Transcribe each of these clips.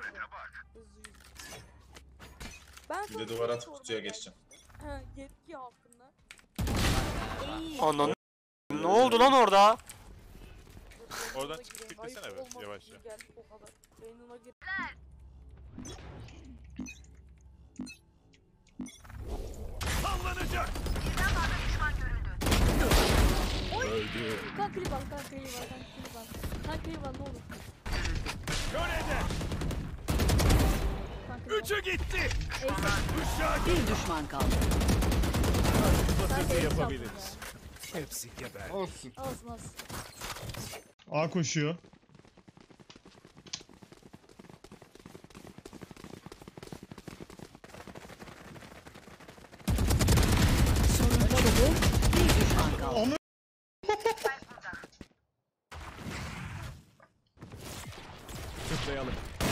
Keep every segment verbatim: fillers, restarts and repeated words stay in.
Ben Bir de duvara atıp kutuya geçeceğim. Ha, yetki hakkında. Ananı. Ne oldu lan orada? Oradan çıkıp beklesene be yavaşça. Beynine gir. Sallanacak. Öldü. Kan klip al, kan klip al, kan klip al. Kan klip al ne olur. Şöyle Üçü gitti. Bir düşman kaldı. Basit yapabiliriz. Hepsi geber. Olsun. Olsun olsun. A koşuyor. Bir düşman kaldı. Onu Tıklayalım.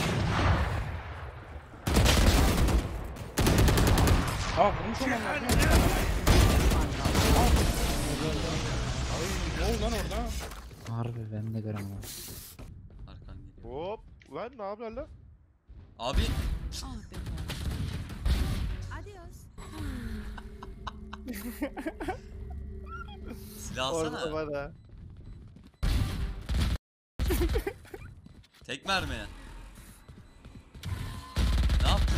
Aa vurmuş olan var. Ne oldu lan orada? Harbi ben de göremem. Arkan geliyor. Hop. Lan ne yapıyorsun lan? Abi. Silah alsana. Bana. Tek mermi. Ne yaptın?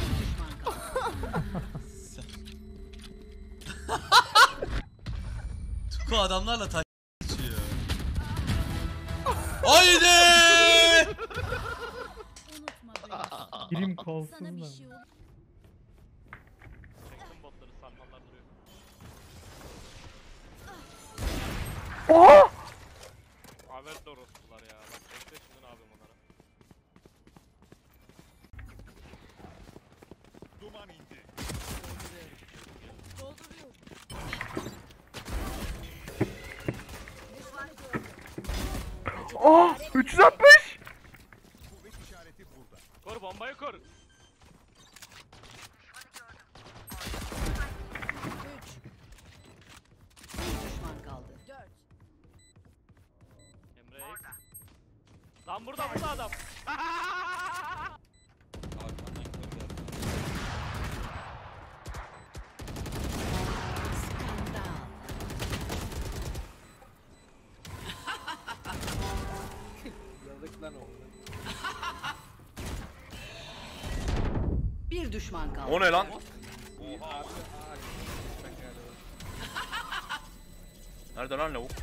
Tuku adamlarla taş geçiyor. Haydi! Birim kolsuz da. Çektim botları sarmallar duruyor. Haber de orospular ya. Bak bekle şimdi ne yapayım onlara. Duman indi. Dolduruyor. Oh! üç yüz altmış! Kuvvet işareti burada. Kor bombayı kor. Bir düşman kaldı. Emre orada. Lan burada burada adam. Arkandan gidiyor. Yazık lan oldu. Bir düşman kaldı. O ne lan? Nerede lan lavuk?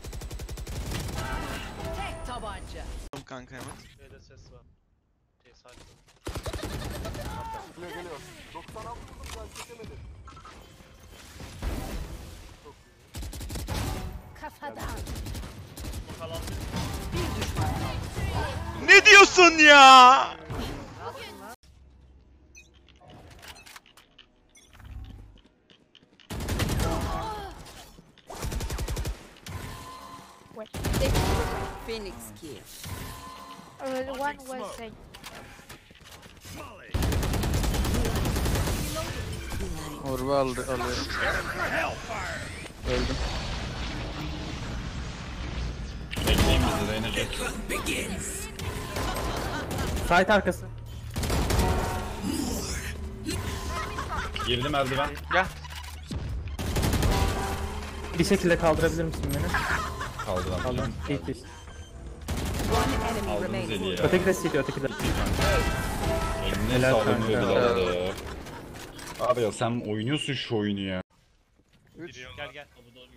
Tek tabanca. Kanka hemen. Şeyde ses var. Şey sadece. Geliyor geliyor. doksan altı vurdum ben çekemedim. Kafadan. Bir düşman kaldı. Ne diyorsun ya? Phoenix kill. Uh, one was saying. Orba aldı alıyorum. Öldüm. Bekleyin bizi Reyna. Site arkası. Girdi merdiven. Gel. Bir şekilde kaldırabilir misin beni? Kaldıran. Kaldım. İyi değil. One enemy Aldınız remaining. eli ya. Öteki de siliyor, öteki de. Eline Helal sağlık kanka. ödüler. Abi ya sen oynuyorsun şu oyunu ya. Gel gel.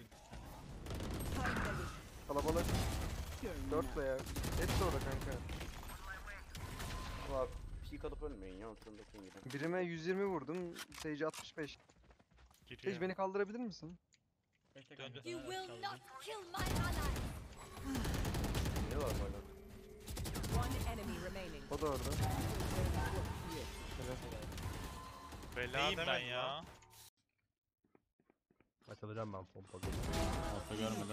Kalabalık. dört veya. Hepsi orada kanka. Valla peek alıp ölmeyin ya oturumdaki gibi. Birime yüz yirmi vurdum. Sage altmış beş. Sage beni kaldırabilir misin? You will not kill my ally. Ne var hala? One enemy remaining. O da orada. Bela ben ya. Açılacağım ben pompa. Altta görmedim.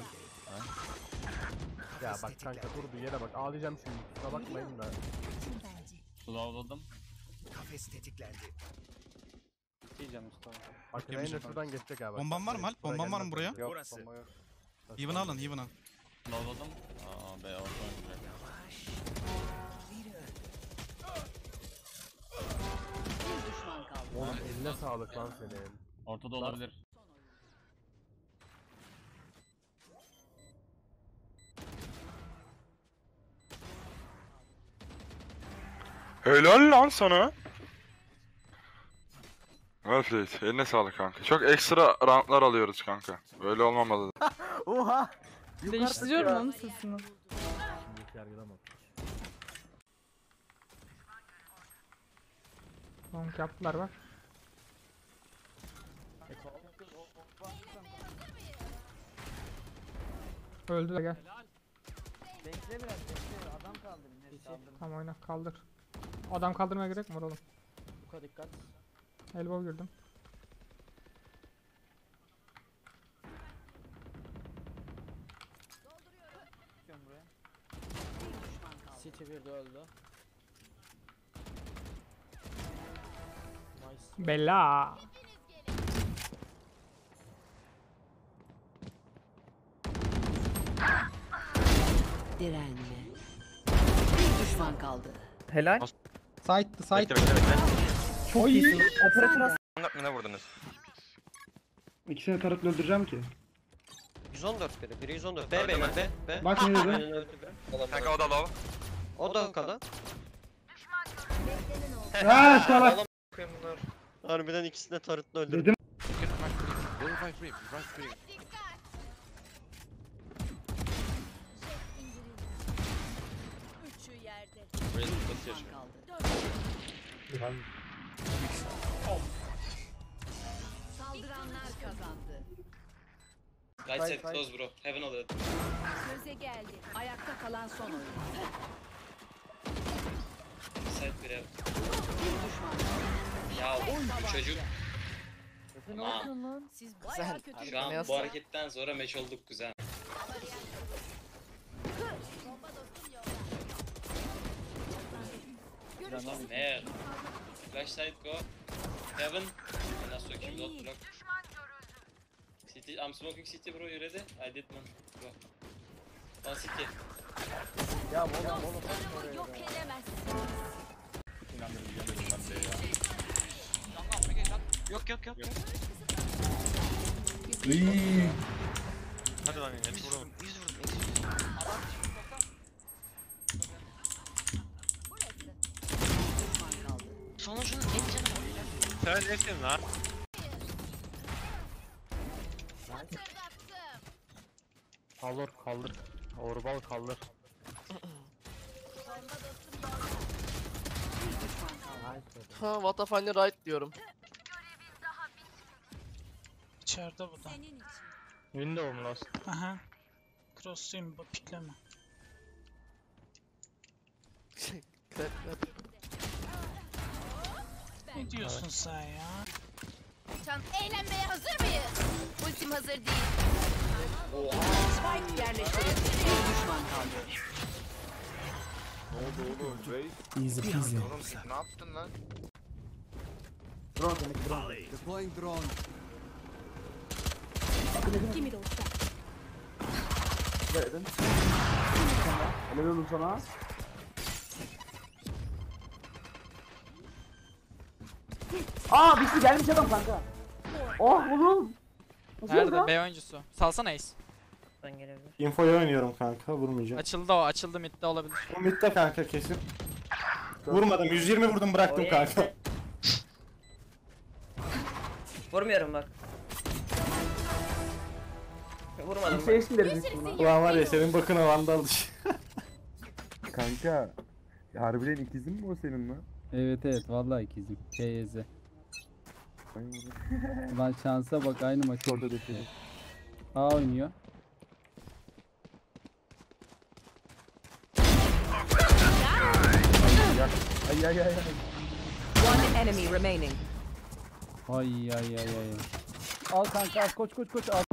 Ya bak kanka durduğu yere bak. Ağlayacağım şimdi. Kusura bakmayın da. Sulawladım. Kafes tetiklendi. Diyeceğim Mustafa. Bak Reyna şuradan geçecek abi. Bomban var mı Alp? Bomban var mı buraya? Yok Burası. bomba yok. Heaven'ı alın, Heaven'ı. Sulawladım. Aa be oradan güzel. sağlık lan senin. Ortada olabilir. Helal lan sana. Well played. Eline sağlık kanka. Çok ekstra roundlar alıyoruz kanka. Böyle olmamalı. Oha! Değiştiriyorum onun sesini. Long yaptılar bak. Öldü de gel. Bekle biraz bekle. Adam kaldır. Net kaldır. Tamam oyna kaldır. Adam kaldırmaya gerek mi var oğlum? Bu kadar dikkat. Elbow girdim. Çıkıyorum buraya. City bir de öldü. Nice. Bella. Direnme. Bir düşman kaldı. Helal. Side'dı side. Bekle bekle bekle. Çok iyisin. Operatör Ne vurdunuz? İkisini tarafını öldüreceğim ki. yüz on dört biri. Biri yüz on dört. B B B. B. Bak ne dedi? Aynen öldü biri. Kanka o da low. O da kala. Haa salak. Harbiden ikisini de tarıtla öldürdü. Dedim. Üçü yerde. Bir düşman kaldı. Saldıranlar kazandı. Right side close bro. Heaven alert. Söze geldi. Ayakta kalan son oyun. Side bir ev. Bir düşman kaldı. Ya bu çocuk. Ne yapıyorsun lan? Siz bayağı kötü. Şu an bu hareketten sonra meç olduk kuzen. Ne? Flash side go. Heaven. Bana sokayım dot block. City, I'm smoking city bro, you ready? I did man. Go. One city. Ya oğlum oğlum. Dostlarımı yok edemezsin. Yok yok yok. yok. Hadi lan yine vuralım. Düşman kaldı. Sonucunun en canı var. Sen nesin lan? kaldır kaldır. Orbal kaldır. Bir düşman kaldı. Ha what the funny right diyorum. İçeride bu da. Senin için. Window mu last? Aha. Cross'uyum bu pikleme. Ne diyorsun sen ya? Can eğlenmeye hazır mıyız? Ultim hazır değil. Spike yerleştirildi. Bir düşman kaldı. Easy peasy. Ne yaptın lan? Deploying drone. Kimi de olsa. Helal olsun sana. Aa bir şey gelmiş adam kanka. Oh oğlum. Nerede? B oyuncusu. Salsana Ace. Info'ya oynuyorum kanka, vurmayacağım. Açıldı o. Açıldı midde olabilir. Bu midde kanka kesin. Vurmadım, yüz yirmi vurdum bıraktım kanka. Vurmuyorum bak. Vurmadım. Şey eşkileri ulan var ya senin bakına vandal dışı. Kanka. Harbiden ikizin mi o senin lan? Evet evet vallahi ikizim. K Y Z. Lan şansa bak aynı maç orada düşüyor. A oynuyor. Ay ay ay ay. One enemy remaining. Ay ay ay ay. Al kanka al koç koç koç al.